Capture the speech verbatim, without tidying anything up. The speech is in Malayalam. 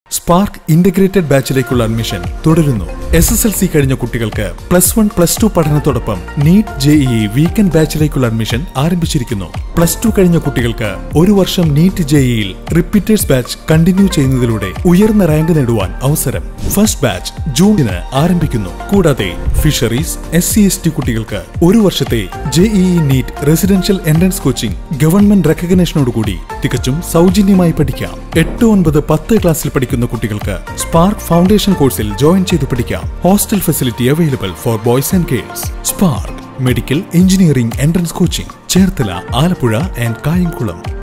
സ്പാർക്ക് ഇന്റഗ്രേറ്റഡ് ബാച്ചിലേക്കുള്ള അഡ്മിഷൻ തുടരുന്നു. എസ് എസ് എൽ സി കഴിഞ്ഞ കുട്ടികൾക്ക് പ്ലസ് വൺ പ്ലസ് ടു പഠനത്തോടൊപ്പം നീറ്റ് ജെഇഇ വീക്കെൻഡ് ബാച്ചിലേക്കുള്ള അഡ്മിഷൻ ആരംഭിച്ചിരിക്കുന്നു. പ്ലസ് ടു കഴിഞ്ഞ കുട്ടികൾക്ക് ഒരു വർഷം നീറ്റ് ജെഇഇയിൽ റിപ്പീറ്റേഴ്സ് ബാച്ച് കണ്ടിന്യൂ ചെയ്യുന്നതിലൂടെ ഉയർന്ന റാങ്ക് നേടുവാൻ അവസരം. ഫസ്റ്റ് ബാച്ച് ജൂണിന് ആരംഭിക്കുന്നു. കൂടാതെ fisheries, S C S T കുട്ടികൾക്ക് ഒരു വർഷത്തെ JEE NEET residential entrance coaching government റെക്കഗ്നേഷനോടുകൂടി തികച്ചും സൗജന്യമായി പഠിക്കാം. എട്ട് ഒൻപത് പത്ത് ക്ലാസ്സിൽ പഠിക്കുന്ന കുട്ടികൾക്ക് സ്പാർക്ക് ഫൗണ്ടേഷൻ കോഴ്സിൽ ജോയിൻ ചെയ്ത് പഠിക്കാം. Hostel facility available for boys and girls. Spark medical engineering entrance coaching Cherthala, Alappuzha and Kayamkulam.